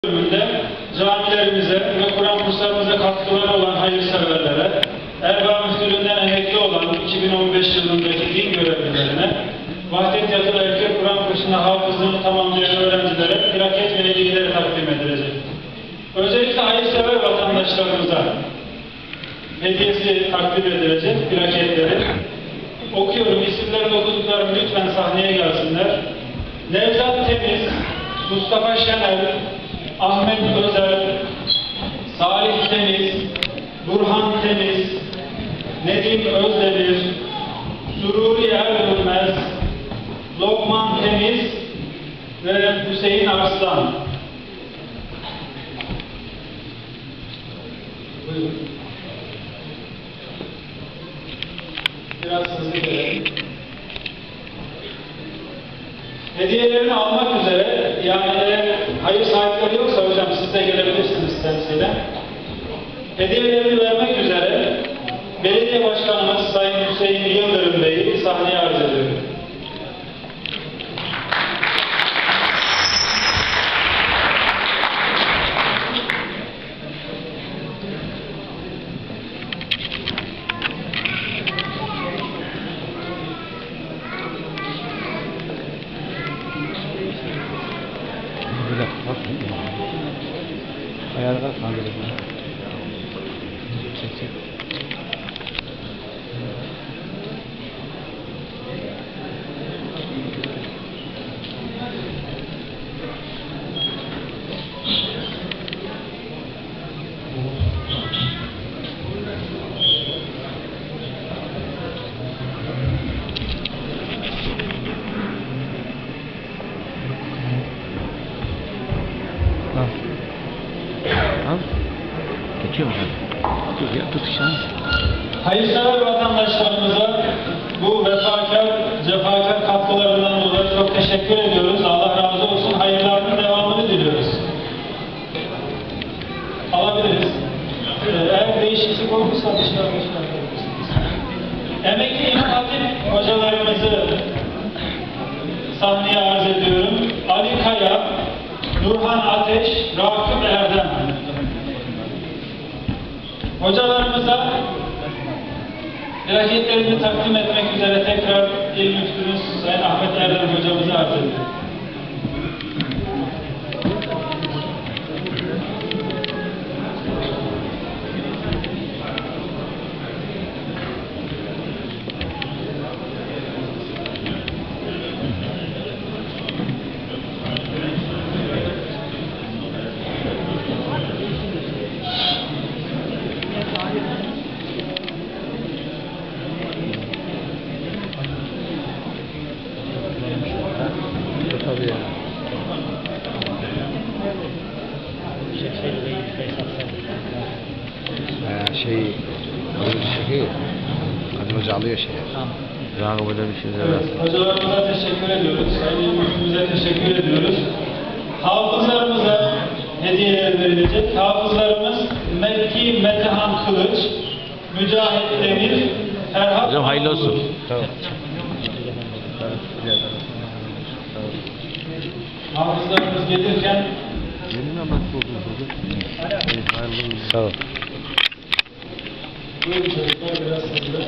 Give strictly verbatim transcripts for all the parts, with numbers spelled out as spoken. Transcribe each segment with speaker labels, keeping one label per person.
Speaker 1: bölümünde camilerimize ve Kur'an kurslarımıza katkıları olan hayırseverlere, Erbaa Müftülüğünden emekli olan iki bin on beş yılındaki din görevlilerine, Vahdet Yatılı Erkek Kur'an kursuna hafızlığını tamamlayan öğrencilere plaket ve hediyeleri takdim edilecek. Özellikle hayırsever vatandaşlarımıza hediyesi takdim edilecek plaketleri. Okuyorum, isimlerini okuduklarım lütfen sahneye gelsinler. Nevzat Temiz, Mustafa Şenel, Ahmet Özel, Salih Temiz, Burhan Temiz, Nedim Özdemir, Sururi Erbilmez, Lokman Temiz ve Hüseyin Arslan. Buyurun. Biraz hızlı gelelim. Hediyelerini almak üzere, yani eğer hayır sahipleri yoksa hocam siz de gelebilirsiniz temsilen. Hediyelerini vermek üzere Belediye Başkanımız Sayın Hüseyin Yıldırım Bey'i sahneye arz ediyorum.
Speaker 2: Ayarlar kaldırın. Çek çek. Al. Geçiyor mu? Dur ya, tut işte.
Speaker 1: Hayırsever vatandaşlarımıza bu vefakar, cefakar katkılarından dolayı çok teşekkür ediyoruz. Allah razı olsun. Hayırlarının devamını diliyoruz. Alabiliriz. Eğer değişiklik olursa dışarı çıkartabilirsiniz. Emekli İmam Hatip hocalarımızı sahneye arz ediyorum. Ali Kaya, Nurhan Ateş, Rakip Erdem. Hocalarımıza plaketlerini takdim etmek üzere tekrar İl Müftümüz Sayın Ahmet Erdem hocamızı arz ediyorum.
Speaker 2: Tabii ya. Ee, şey, şey, Kadir Hoca alıyor şey. Rağım böyle bir şey
Speaker 1: Evet, hocalarımıza teşekkür ediyoruz. Sayın Müftümüze teşekkür ediyoruz. Hafızlarımıza hediyeler verilecek. Hafızlarımız Mekki Metehan Kılıç, Mücahit Demir, Ferhat.
Speaker 2: Hocam hayırlı olsun. Tamam.
Speaker 1: Hafızlarımız gelirken
Speaker 2: Sağ ol.
Speaker 1: buyurun çocuklar, biraz hızlı.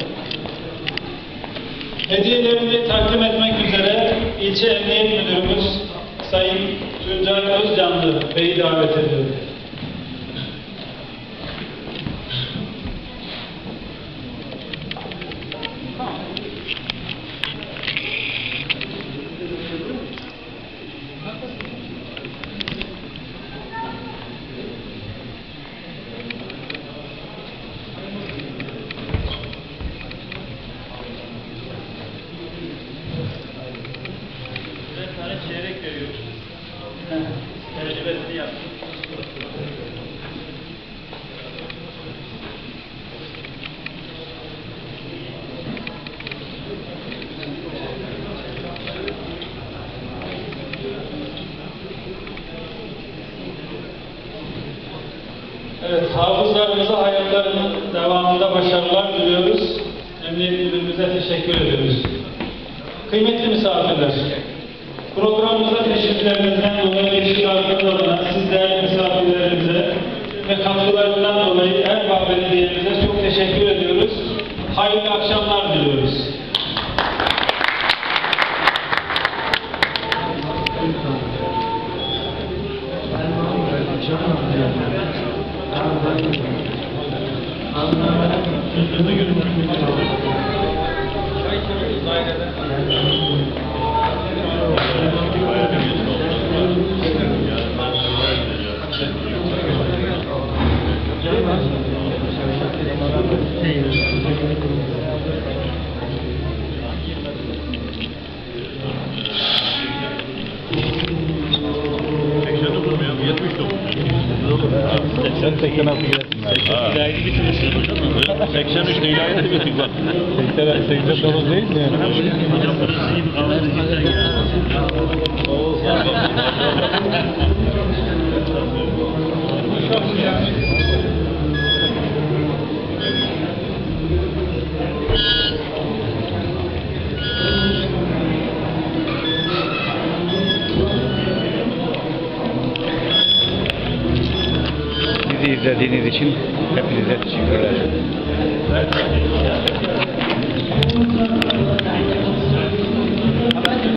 Speaker 1: Hediyelerini takdim etmek üzere İlçe Emniyet Müdürümüz Sayın Tuncay Özcanlı Bey'i davet ediyorum. Çeyrek veriyoruz. Tecrübesini yaptık. Evet, hafızlarımıza hayatlarının devamında başarılar diliyoruz. Emniyet Müdürümüze teşekkür ediyoruz. Kıymetli misafirler, programımıza teşriflerinizden dolayı teşkilatlarına, siz değerli hayırlı akşamlar diliyoruz.
Speaker 3: seksen seksen altı giresinler. İlahi bitirmişsiniz hocam. seksen üçte ilahi de bitirdik bak. seksen dokuz değil mi yani? Hocam burası iyi bir
Speaker 2: Bizi izlediğiniz için hepinize teşekkürler.